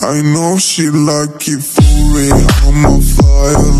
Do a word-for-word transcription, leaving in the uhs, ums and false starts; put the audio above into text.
I know she like it for real, I'm on fire.